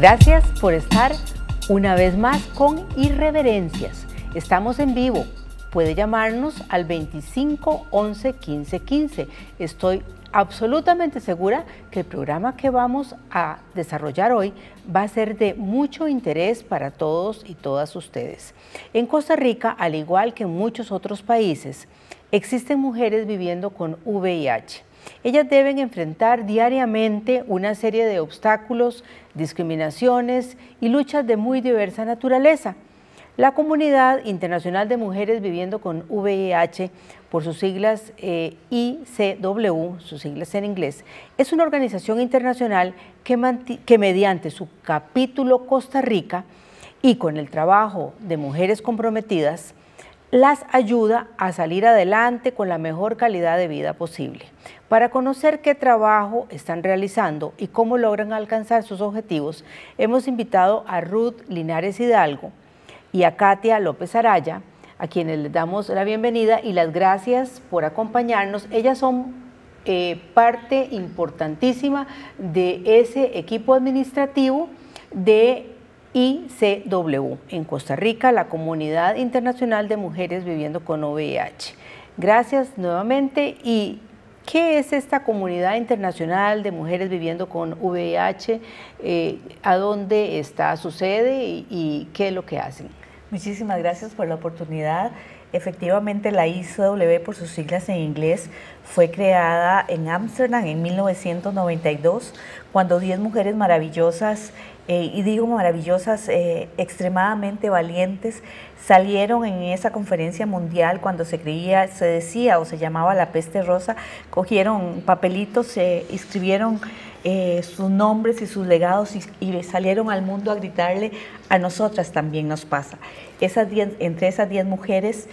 Gracias por estar una vez más con Irreverencias. Estamos en vivo. Puede llamarnos al 25 11 15 15. Estoy absolutamente segura que el programa que vamos a desarrollar hoy va a ser de mucho interés para todos y todas ustedes. En Costa Rica, al igual que en muchos otros países, existen mujeres viviendo con VIH. Ellas deben enfrentar diariamente una serie de obstáculos, discriminaciones y luchas de muy diversa naturaleza. La Comunidad Internacional de Mujeres Viviendo con VIH, por sus siglas ICW, sus siglas en inglés, es una organización internacional que mediante su capítulo Costa Rica y con el trabajo de mujeres comprometidas, las ayuda a salir adelante con la mejor calidad de vida posible. Para conocer qué trabajo están realizando y cómo logran alcanzar sus objetivos, hemos invitado a Ruth Linares Hidalgo y a Katia López Araya, a quienes les damos la bienvenida y las gracias por acompañarnos. Ellas son parte importantísima de ese equipo administrativo de ICW en Costa Rica, la Comunidad Internacional de Mujeres Viviendo con VIH. Gracias nuevamente. ¿Y qué es esta Comunidad Internacional de Mujeres Viviendo con VIH? ¿A dónde está su sede y qué es lo que hacen? Muchísimas gracias por la oportunidad. Efectivamente, la ICW, por sus siglas en inglés, fue creada en Ámsterdam en 1992, cuando 10 mujeres maravillosas, y digo maravillosas, extremadamente valientes, salieron en esa conferencia mundial cuando se decía o se llamaba la peste rosa, cogieron papelitos, se inscribieron sus nombres y sus legados y salieron al mundo a gritarle: a nosotras también nos pasa. Entre esas 10 mujeres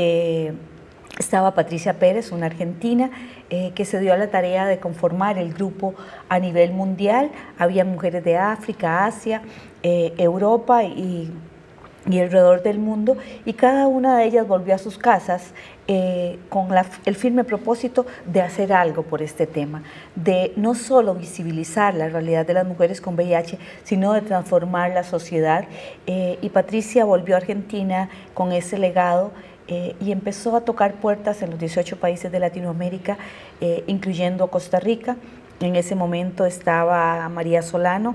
estaba Patricia Pérez, una argentina, que se dio a la tarea de conformar el grupo a nivel mundial. Había mujeres de África, Asia, Europa y alrededor del mundo, y cada una de ellas volvió a sus casas con el firme propósito de hacer algo por este tema, de no solo visibilizar la realidad de las mujeres con VIH, sino de transformar la sociedad. Y Patricia volvió a Argentina con ese legado y empezó a tocar puertas en los 18 países de Latinoamérica, incluyendo Costa Rica. En ese momento estaba María Solano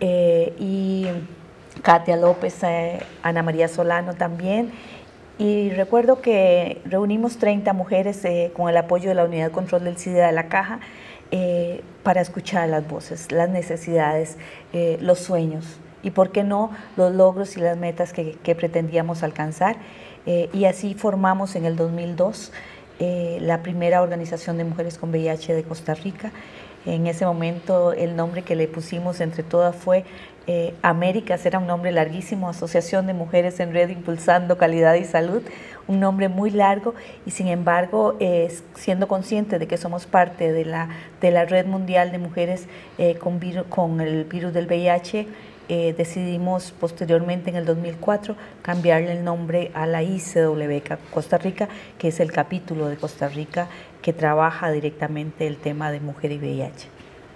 y Katia López, Ana María Solano también, y recuerdo que reunimos 30 mujeres con el apoyo de la Unidad de Control del SIDA de la Caja para escuchar las voces, las necesidades, los sueños y, por qué no, los logros y las metas que pretendíamos alcanzar. Y así formamos en el 2002 la primera organización de mujeres con VIH de Costa Rica. En ese momento el nombre que le pusimos entre todas fue Américas, era un nombre larguísimo, Asociación de Mujeres en Red Impulsando Calidad y Salud, un nombre muy largo, y sin embargo, siendo conscientes de que somos parte de la Red Mundial de Mujeres con el virus del VIH, decidimos posteriormente en el 2004 cambiarle el nombre a la ICW Costa Rica, que es el capítulo de Costa Rica que trabaja directamente el tema de mujer y VIH.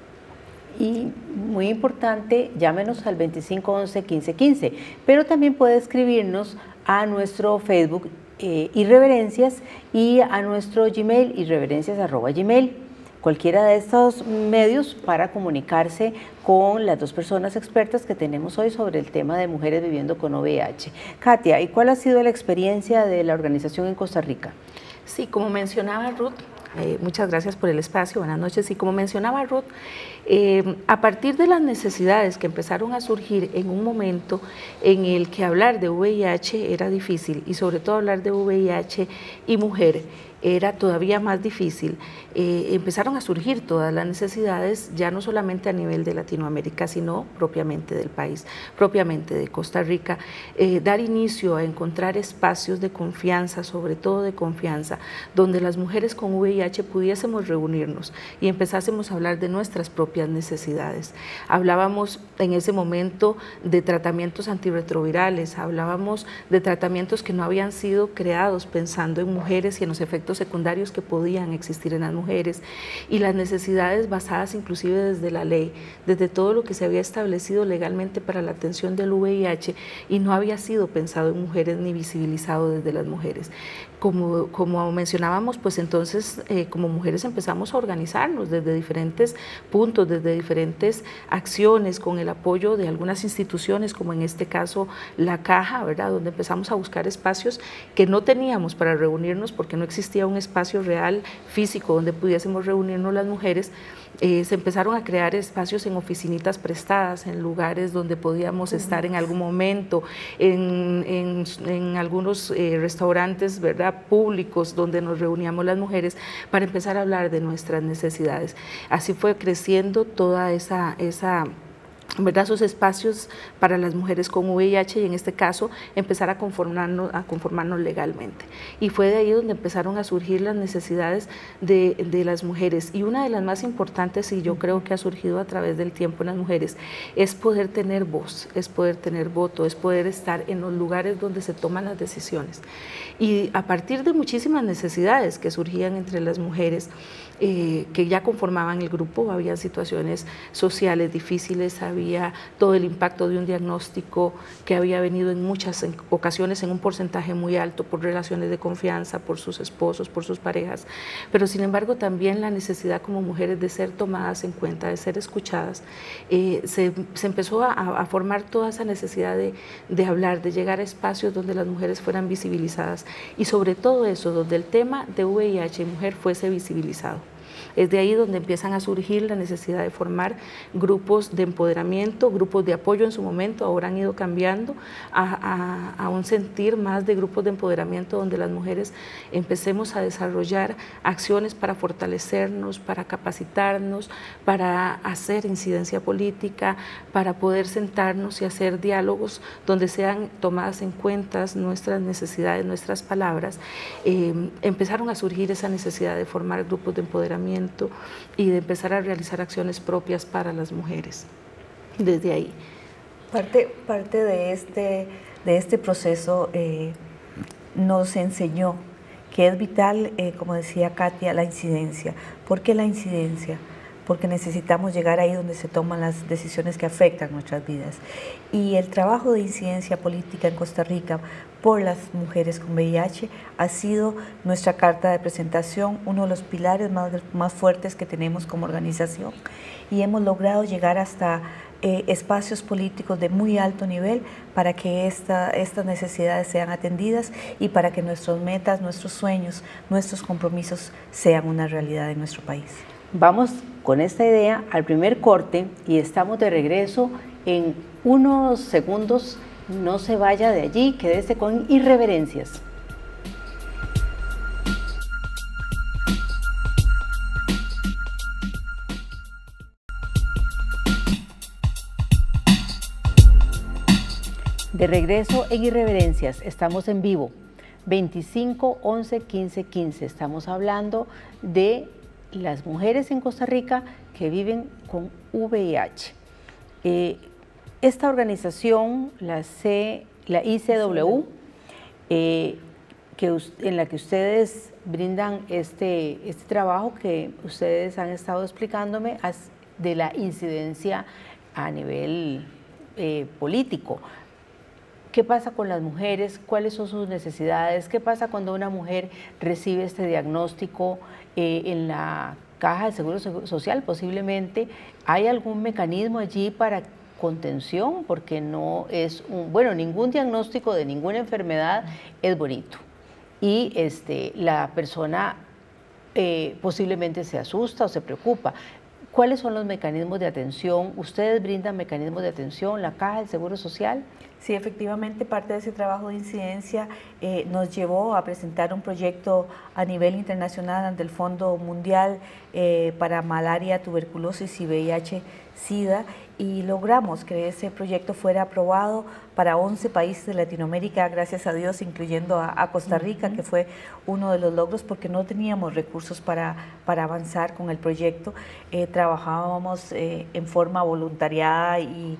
Y muy importante, llámenos al 25 11 15 15, pero también puede escribirnos a nuestro Facebook Irreverencias y a nuestro Gmail irreverencias@gmail. Cualquiera de estos medios para comunicarse con las dos personas expertas que tenemos hoy sobre el tema de mujeres viviendo con VIH. Katia, ¿y cuál ha sido la experiencia de la organización en Costa Rica? Sí, como mencionaba Ruth, muchas gracias por el espacio, buenas noches. Y como mencionaba Ruth, a partir de las necesidades que empezaron a surgir en un momento en el que hablar de VIH era difícil, y sobre todo hablar de VIH y mujer era todavía más difícil, empezaron a surgir todas las necesidades, ya no solamente a nivel de Latinoamérica, sino propiamente del país, propiamente de Costa Rica, dar inicio a encontrar espacios de confianza, sobre todo de confianza, donde las mujeres con VIH pudiésemos reunirnos y empezásemos a hablar de nuestras propias necesidades. Hablábamos en ese momento de tratamientos antirretrovirales, hablábamos de tratamientos que no habían sido creados pensando en mujeres y en los efectos efectos secundarios que podían existir en las mujeres y las necesidades basadas inclusive desde la ley, desde todo lo que se había establecido legalmente para la atención del VIH y no había sido pensado en mujeres ni visibilizado desde las mujeres. Como mencionábamos, pues entonces como mujeres empezamos a organizarnos desde diferentes puntos, desde diferentes acciones, con el apoyo de algunas instituciones, como en este caso la Caja, ¿verdad?, donde empezamos a buscar espacios que no teníamos para reunirnos porque no existía un espacio real, físico, donde pudiésemos reunirnos las mujeres. Se empezaron a crear espacios en oficinitas prestadas, en lugares donde podíamos estar en algún momento, en algunos restaurantes, ¿verdad?, públicos donde nos reuníamos las mujeres para empezar a hablar de nuestras necesidades. Así fue creciendo toda ¿verdad?, esos espacios para las mujeres con VIH y en este caso empezar a conformarnos legalmente. Y fue de ahí donde empezaron a surgir las necesidades de las mujeres, y una de las más importantes, y yo creo que ha surgido a través del tiempo en las mujeres, es poder tener voz, es poder tener voto, es poder estar en los lugares donde se toman las decisiones. Y a partir de muchísimas necesidades que surgían entre las mujeres, que ya conformaban el grupo, había situaciones sociales difíciles, había todo el impacto de un diagnóstico que había venido en muchas ocasiones en un porcentaje muy alto por relaciones de confianza, por sus esposos, por sus parejas, pero sin embargo también la necesidad como mujeres de ser tomadas en cuenta, de ser escuchadas. Se empezó a formar toda esa necesidad de hablar, de llegar a espacios donde las mujeres fueran visibilizadas y sobre todo eso, donde el tema de VIH y mujer fuese visibilizado. Es de ahí donde empiezan a surgir la necesidad de formar grupos de empoderamiento, grupos de apoyo en su momento, ahora han ido cambiando a un sentir más de grupos de empoderamiento donde las mujeres empecemos a desarrollar acciones para fortalecernos, para capacitarnos, para hacer incidencia política, para poder sentarnos y hacer diálogos donde sean tomadas en cuenta nuestras necesidades, nuestras palabras. Empezaron a surgir esa necesidad de formar grupos de empoderamiento y de empezar a realizar acciones propias para las mujeres desde ahí. Parte de este proceso nos enseñó que es vital, como decía Katia, la incidencia. ¿Por qué la incidencia? Porque necesitamos llegar ahí donde se toman las decisiones que afectan nuestras vidas. Y el trabajo de incidencia política en Costa Rica por las mujeres con VIH ha sido nuestra carta de presentación, uno de los pilares más fuertes que tenemos como organización, y hemos logrado llegar hasta espacios políticos de muy alto nivel para que estas necesidades sean atendidas y para que nuestras metas, nuestros sueños, nuestros compromisos sean una realidad en nuestro país. Vamos con esta idea al primer corte y estamos de regreso en unos segundos. No se vaya de allí, quédese con Irreverencias. De regreso en Irreverencias, estamos en vivo, 25 11 15 15. Estamos hablando de las mujeres en Costa Rica que viven con VIH. Esta organización, la ICW, en la que ustedes brindan este trabajo que ustedes han estado explicándome de la incidencia a nivel político. ¿Qué pasa con las mujeres? ¿Cuáles son sus necesidades? ¿Qué pasa cuando una mujer recibe este diagnóstico en la Caja de Seguro Social? Posiblemente hay algún mecanismo allí para contención, porque no es ningún diagnóstico de ninguna enfermedad es bonito. Y la persona posiblemente se asusta o se preocupa. ¿Cuáles son los mecanismos de atención? ¿Ustedes brindan mecanismos de atención, la Caja del Seguro Social? Sí, efectivamente, parte de ese trabajo de incidencia nos llevó a presentar un proyecto a nivel internacional ante el Fondo Mundial para Malaria, Tuberculosis y VIH-Sida, y logramos que ese proyecto fuera aprobado para 11 países de Latinoamérica, gracias a Dios, incluyendo a Costa Rica, que fue uno de los logros porque no teníamos recursos para avanzar con el proyecto. Trabajábamos en forma voluntariada y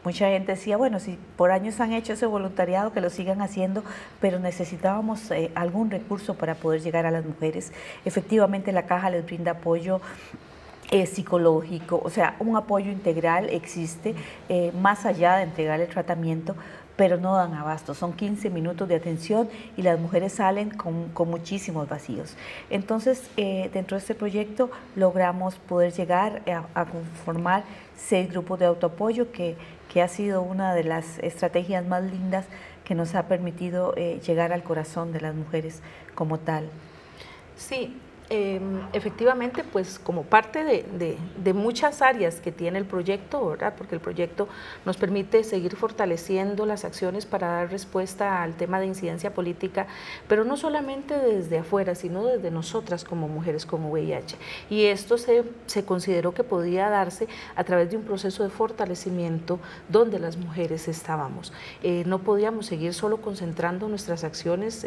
mucha gente decía, bueno, si por años han hecho ese voluntariado, que lo sigan haciendo, pero necesitábamos algún recurso para poder llegar a las mujeres. Efectivamente, la caja les brinda apoyo psicológico, o sea, un apoyo integral existe, más allá de entregar el tratamiento, pero no dan abasto. Son 15 minutos de atención y las mujeres salen con muchísimos vacíos. Entonces, dentro de este proyecto logramos poder llegar a conformar 6 grupos de autoapoyo, que ha sido una de las estrategias más lindas que nos ha permitido llegar al corazón de las mujeres como tal. Sí. Efectivamente, pues como parte de muchas áreas que tiene el proyecto, ¿verdad? Porque el proyecto nos permite seguir fortaleciendo las acciones para dar respuesta al tema de incidencia política, pero no solamente desde afuera, sino desde nosotras como mujeres con VIH. Y esto se consideró que podía darse a través de un proceso de fortalecimiento donde las mujeres estábamos. No podíamos seguir solo concentrando nuestras acciones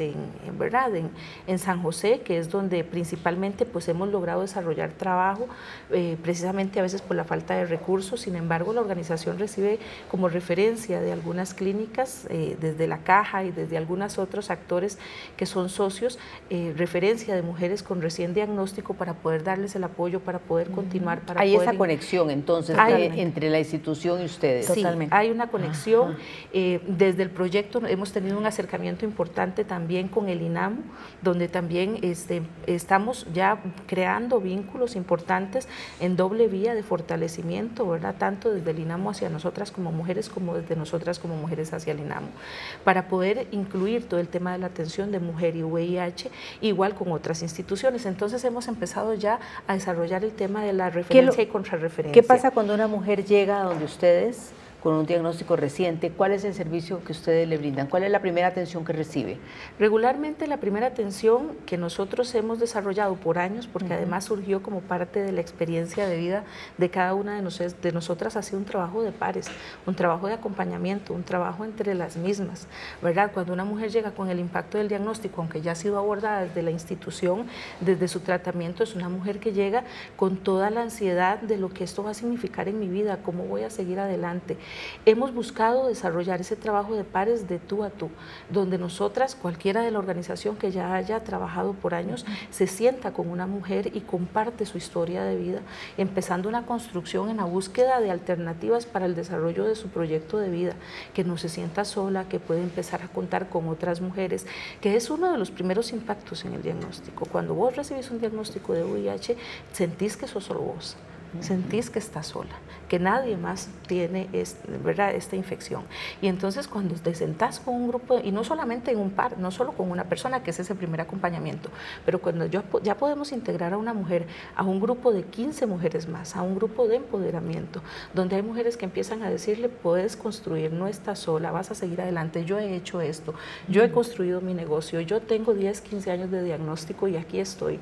en San José, que es donde principalmente pues hemos logrado desarrollar trabajo, precisamente a veces por la falta de recursos. Sin embargo, la organización recibe como referencia de algunas clínicas, desde la caja y desde algunos otros actores que son socios, referencia de mujeres con recién diagnóstico para poder darles el apoyo, para poder continuar. Hay esa conexión entonces entre la institución y ustedes. Sí, hay una conexión. Desde el proyecto hemos tenido un acercamiento importante también con el INAMU, donde también estamos ya creando vínculos importantes en doble vía de fortalecimiento, ¿verdad? Tanto desde el INAMU hacia nosotras como mujeres, como desde nosotras como mujeres hacia el INAMU, para poder incluir todo el tema de la atención de mujer y VIH, igual con otras instituciones. Entonces hemos empezado ya a desarrollar el tema de la referencia y contrarreferencia. ¿Qué pasa cuando una mujer llega a donde ustedes con un diagnóstico reciente? ¿Cuál es el servicio que ustedes le brindan? ¿Cuál es la primera atención que recibe? Regularmente la primera atención que nosotros hemos desarrollado por años, porque además surgió como parte de la experiencia de vida de cada una de nosotras, ha sido un trabajo de pares, un trabajo de acompañamiento, un trabajo entre las mismas, ¿verdad? Cuando una mujer llega con el impacto del diagnóstico, aunque ya ha sido abordada desde la institución, desde su tratamiento, es una mujer que llega con toda la ansiedad de lo que esto va a significar en mi vida, cómo voy a seguir adelante. Hemos buscado desarrollar ese trabajo de pares de tú a tú, donde nosotras, cualquiera de la organización que ya haya trabajado por años, se sienta con una mujer y comparte su historia de vida, empezando una construcción en la búsqueda de alternativas para el desarrollo de su proyecto de vida, que no se sienta sola, que puede empezar a contar con otras mujeres, que es uno de los primeros impactos en el diagnóstico. Cuando vos recibís un diagnóstico de VIH, sentís que sos solo vos. Sentís que estás sola, que nadie más tiene esta infección. Y entonces cuando te sentás con un grupo, y no solamente en un par, no solo con una persona, que es ese primer acompañamiento, pero cuando ya podemos integrar a una mujer a un grupo de 15 mujeres más, a un grupo de empoderamiento, donde hay mujeres que empiezan a decirle, puedes construir, no estás sola, vas a seguir adelante, yo he hecho esto, yo he construido mi negocio, yo tengo 10, 15 años de diagnóstico y aquí estoy.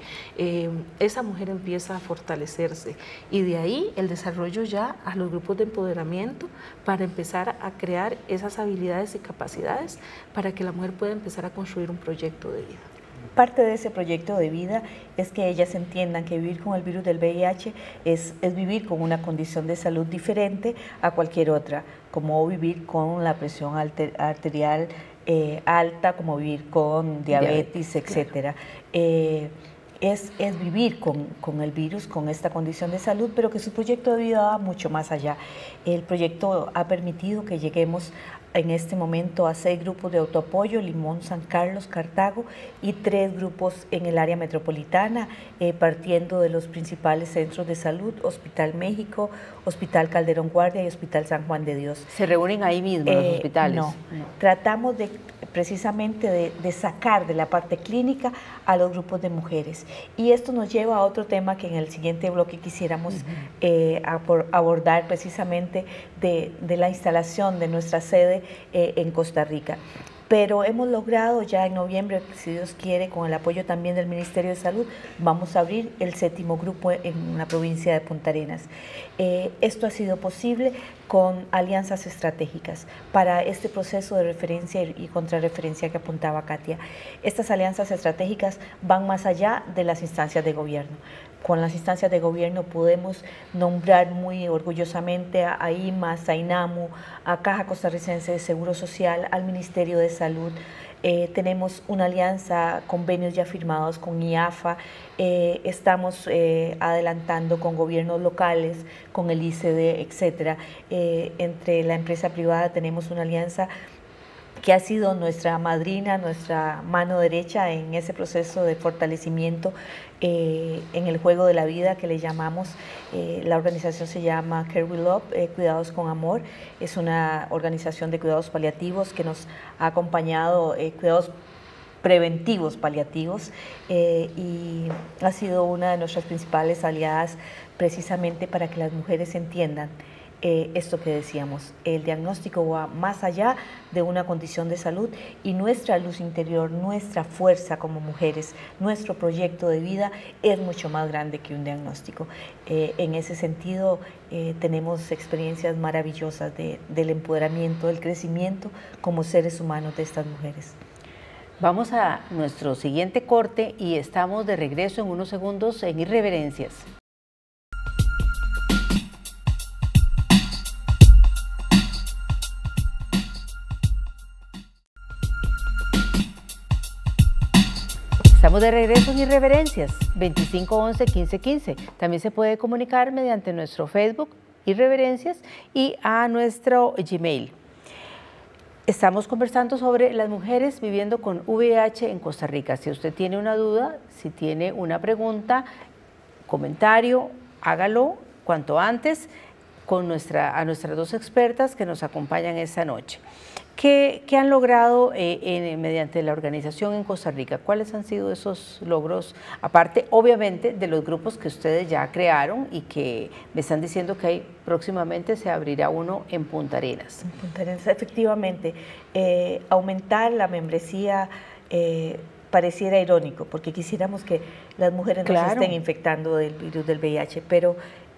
Esa mujer empieza a fortalecerse y de ahí el desarrollo ya a los grupos de empoderamiento para empezar a crear esas habilidades y capacidades para que la mujer pueda empezar a construir un proyecto de vida. Parte de ese proyecto de vida es que ellas entiendan que vivir con el virus del VIH es vivir con una condición de salud diferente a cualquier otra, como vivir con la presión arterial alta, como vivir con diabetes, etcétera. Es vivir con el virus, con esta condición de salud, pero que su proyecto de vida va mucho más allá. El proyecto ha permitido que lleguemos en este momento a 6 grupos de autoapoyo, Limón, San Carlos, Cartago, y 3 grupos en el área metropolitana, partiendo de los principales centros de salud, Hospital México, Hospital Calderón Guardia y Hospital San Juan de Dios. ¿Se reúnen ahí mismo en los hospitales? No, tratamos precisamente de sacar de la parte clínica a los grupos de mujeres. Y esto nos lleva a otro tema que en el siguiente bloque quisiéramos abordar, precisamente de la instalación de nuestra sede en Costa Rica. Pero hemos logrado ya en noviembre, si Dios quiere, con el apoyo también del Ministerio de Salud, vamos a abrir el 7º grupo en la provincia de Punta Arenas. Esto ha sido posible con alianzas estratégicas para este proceso de referencia y contrarreferencia que apuntaba Katia. Estas alianzas estratégicas van más allá de las instancias de gobierno. con las instancias de gobierno podemos nombrar muy orgullosamente a IMAS, a INAMU, a Caja Costarricense de Seguro Social, al Ministerio de Salud. Tenemos una alianza, convenios ya firmados con IAFA, estamos adelantando con gobiernos locales, con el ICD, etcétera. Entre la empresa privada tenemos una alianza que ha sido nuestra madrina, nuestra mano derecha en ese proceso de fortalecimiento en el juego de la vida que le llamamos. La organización se llama Care with Love, Cuidados con Amor. Es una organización de cuidados paliativos que nos ha acompañado, cuidados preventivos paliativos, y ha sido una de nuestras principales aliadas precisamente para que las mujeres entiendan esto que decíamos. El diagnóstico va más allá de una condición de salud y nuestra luz interior, nuestra fuerza como mujeres, nuestro proyecto de vida es mucho más grande que un diagnóstico. En ese sentido, tenemos experiencias maravillosas del empoderamiento, del crecimiento como seres humanos de estas mujeres. Vamos a nuestro siguiente corte y estamos de regreso en unos segundos en Irreverencias. Estamos de regreso en Irreverencias, 2511-1515. También se puede comunicar mediante nuestro Facebook, Irreverencias, y a nuestro Gmail. Estamos conversando sobre las mujeres viviendo con VIH en Costa Rica. Si usted tiene una duda, si tiene una pregunta, comentario, hágalo cuanto antes con a nuestras dos expertas que nos acompañan esta noche. ¿Qué han logrado mediante la organización en Costa Rica? ¿Cuáles han sido esos logros? Aparte, obviamente, de los grupos que ustedes ya crearon y que me están diciendo que próximamente se abrirá uno en Punta Arenas. En Punta Arenas, efectivamente. Aumentar la membresía pareciera irónico, porque quisiéramos que las mujeres no se estén infectando del virus del VIH, pero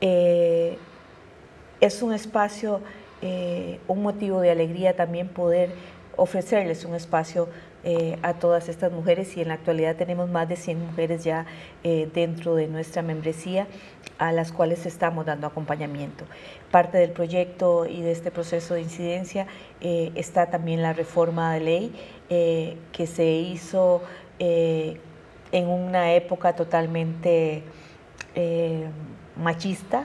es un espacio, un motivo de alegría también poder ofrecerles un espacio a todas estas mujeres, y en la actualidad tenemos más de 100 mujeres ya dentro de nuestra membresía a las cuales estamos dando acompañamiento. Parte del proyecto y de este proceso de incidencia está también la reforma de ley que se hizo en una época totalmente machista.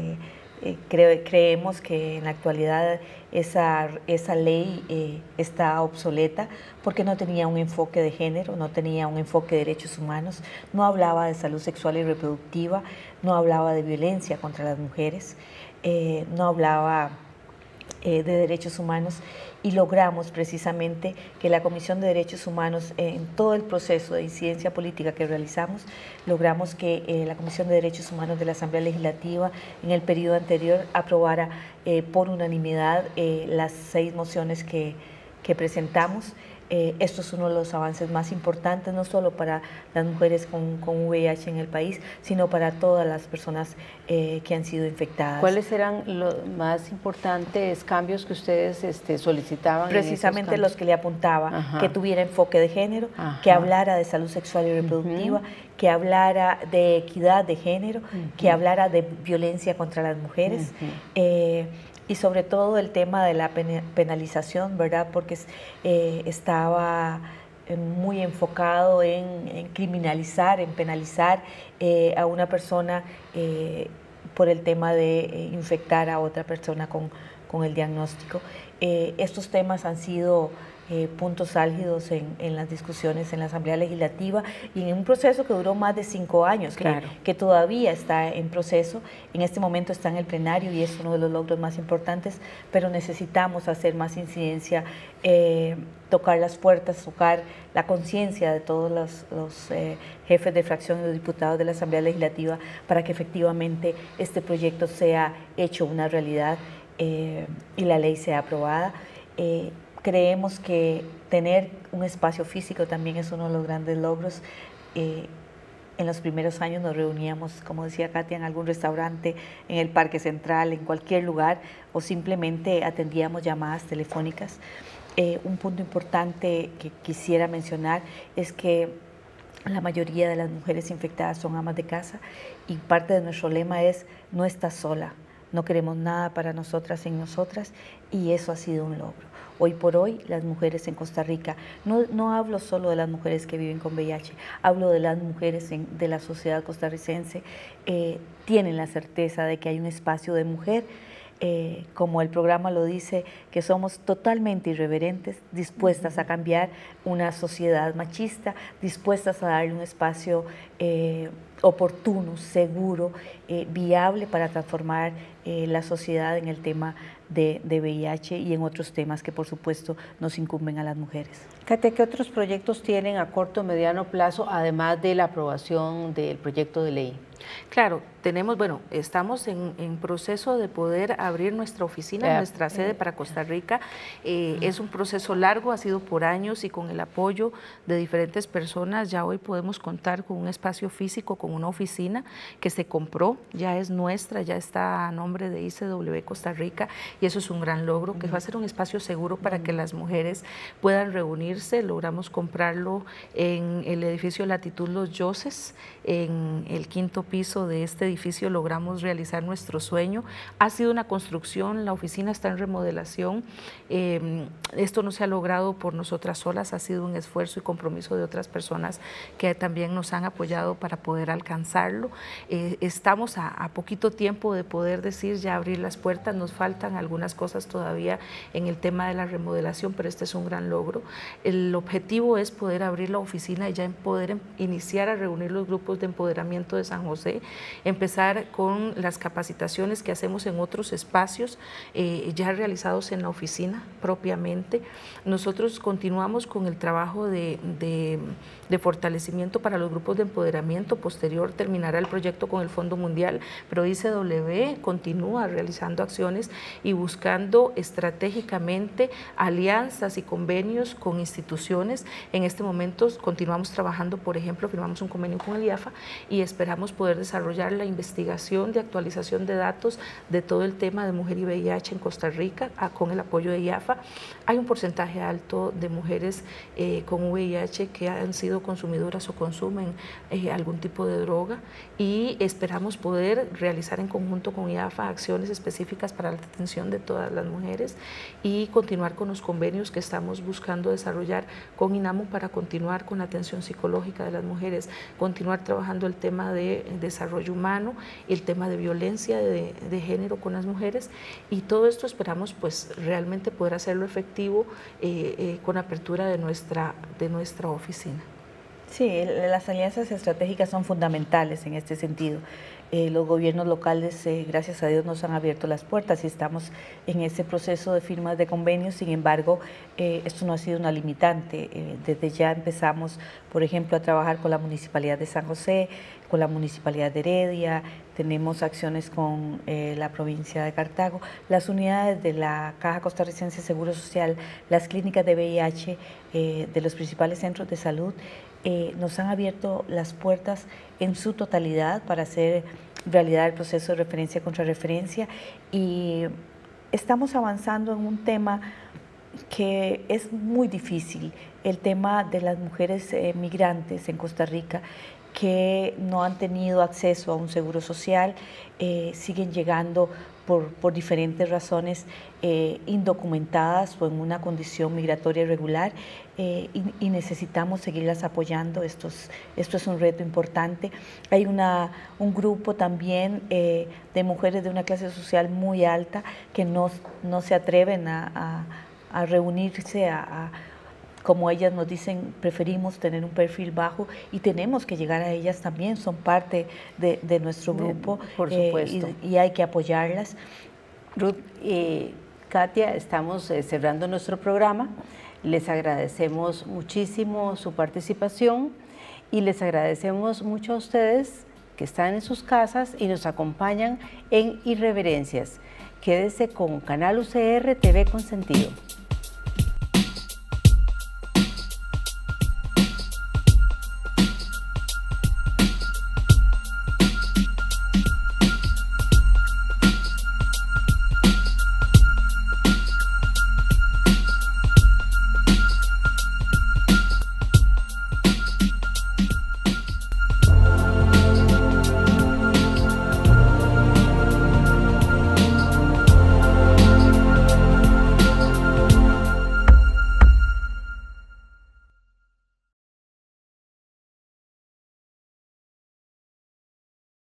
Creemos que en la actualidad esa ley está obsoleta porque no tenía un enfoque de género, no tenía un enfoque de derechos humanos, no hablaba de salud sexual y reproductiva, no hablaba de violencia contra las mujeres, no hablaba de derechos humanos, y logramos precisamente que la Comisión de Derechos Humanos, en todo el proceso de incidencia política que realizamos, logramos que la Comisión de Derechos Humanos de la Asamblea Legislativa en el periodo anterior aprobara por unanimidad las 6 mociones que presentamos. Esto es uno de los avances más importantes, no solo para las mujeres con VIH en el país, sino para todas las personas que han sido infectadas. ¿Cuáles eran los más importantes cambios que ustedes solicitaban? Precisamente los que le apuntaba, que tuviera enfoque de género, que hablara de salud sexual y reproductiva, que hablara de equidad de género, que hablara de violencia contra las mujeres, y sobre todo el tema de la penalización, ¿verdad? Porque estaba muy enfocado en criminalizar, en penalizar a una persona por el tema de infectar a otra persona con el diagnóstico. Estos temas han sido puntos álgidos en las discusiones en la Asamblea Legislativa y en un proceso que duró más de 5 años, que todavía está en proceso. En este momento está en el plenario y es uno de los logros más importantes, pero necesitamos hacer más incidencia, tocar las puertas, tocar la conciencia de todos los jefes de fracción y los diputados de la Asamblea Legislativa para que efectivamente este proyecto sea hecho una realidad y la ley sea aprobada. Creemos que tener un espacio físico también es uno de los grandes logros. En los primeros años nos reuníamos, como decía Katia, en algún restaurante, en el Parque Central, en cualquier lugar, o simplemente atendíamos llamadas telefónicas. Un punto importante que quisiera mencionar es que La mayoría de las mujeres infectadas son amas de casa y parte de nuestro lema es no estás sola, no queremos nada para nosotras sin nosotras, y eso ha sido un logro. Hoy por hoy las mujeres en Costa Rica, no hablo solo de las mujeres que viven con VIH, hablo de las mujeres de la sociedad costarricense, tienen la certeza de que hay un espacio de mujer, como el programa lo dice, que somos totalmente irreverentes, dispuestas a cambiar una sociedad machista, dispuestas a darle un espacio oportuno, seguro, viable para transformar la sociedad en el tema de VIH y en otros temas que por supuesto nos incumben a las mujeres. Katia, ¿qué otros proyectos tienen a corto o mediano plazo, además de la aprobación del proyecto de ley? Claro, tenemos, bueno, estamos en proceso de poder abrir nuestra oficina, nuestra sede para Costa Rica. Es un proceso largo, ha sido por años, y con el apoyo de diferentes personas ya hoy podemos contar con un espacio físico, con una oficina que se compró, ya es nuestra, ya está a nombre de ICW Costa Rica, y eso es un gran logro, que va a ser un espacio seguro para que las mujeres puedan reunirse. Logramos comprarlo en el edificio Latitud Los Yoses, en el 5º piso de este edificio logramos realizar nuestro sueño. Ha sido una construcción, la oficina está en remodelación. Esto no se ha logrado por nosotras solas, ha sido un esfuerzo y compromiso de otras personas que también nos han apoyado para poder alcanzarlo. Estamos a poquito tiempo de poder decir ya abrir las puertas, nos faltan algunas cosas todavía en el tema de la remodelación, pero este es un gran logro. El objetivo es poder abrir la oficina y ya poder iniciar a reunir los grupos de empoderamiento de San José, empezar con las capacitaciones que hacemos en otros espacios ya realizados en la oficina propiamente. Nosotros continuamos con el trabajo de fortalecimiento para los grupos de empoderamiento. Posterior terminará el proyecto con el Fondo Mundial, pero ICW continúa realizando acciones y buscando estratégicamente alianzas y convenios con instituciones. En este momento continuamos trabajando, por ejemplo, firmamos un convenio con el IAFA y esperamos poder desarrollar la investigación de actualización de datos de todo el tema de mujer y VIH en Costa Rica con el apoyo de IAFA. Hay un porcentaje alto de mujeres con VIH que han sido consumidoras o consumen algún tipo de droga, y esperamos poder realizar en conjunto con IAFA acciones específicas para la atención de todas las mujeres y continuar con los convenios que estamos buscando desarrollar con INAMU para continuar con la atención psicológica de las mujeres, continuar trabajando el tema de desarrollo humano y el tema de violencia de género con las mujeres, y todo esto esperamos pues realmente poder hacerlo efectivo con apertura de nuestra oficina. Sí, las alianzas estratégicas son fundamentales en este sentido. Los gobiernos locales, gracias a Dios, nos han abierto las puertas y estamos en ese proceso de firmas de convenios. Sin embargo, esto no ha sido una limitante. Desde ya empezamos, por ejemplo, a trabajar con la Municipalidad de San José, con la Municipalidad de Heredia, tenemos acciones con la provincia de Cartago, las unidades de la Caja Costarricense de Seguro Social, las clínicas de VIH de los principales centros de salud, nos han abierto las puertas en su totalidad para hacer realidad el proceso de referencia contra referencia, y estamos avanzando en un tema que es muy difícil, el tema de las mujeres migrantes en Costa Rica que no han tenido acceso a un seguro social, siguen llegando por diferentes razones indocumentadas o en una condición migratoria irregular, y necesitamos seguirlas apoyando. Esto es un reto importante. Hay un grupo también de mujeres de una clase social muy alta que no se atreven a reunirse, como ellas nos dicen, preferimos tener un perfil bajo, y tenemos que llegar a ellas también, son parte de nuestro grupo. Por supuesto. Y hay que apoyarlas. Ruth, Katia, estamos cerrando nuestro programa. Les agradecemos muchísimo su participación y les agradecemos mucho a ustedes que están en sus casas y nos acompañan en Irreverencias. Quédese con Canal UCR TV Consentido.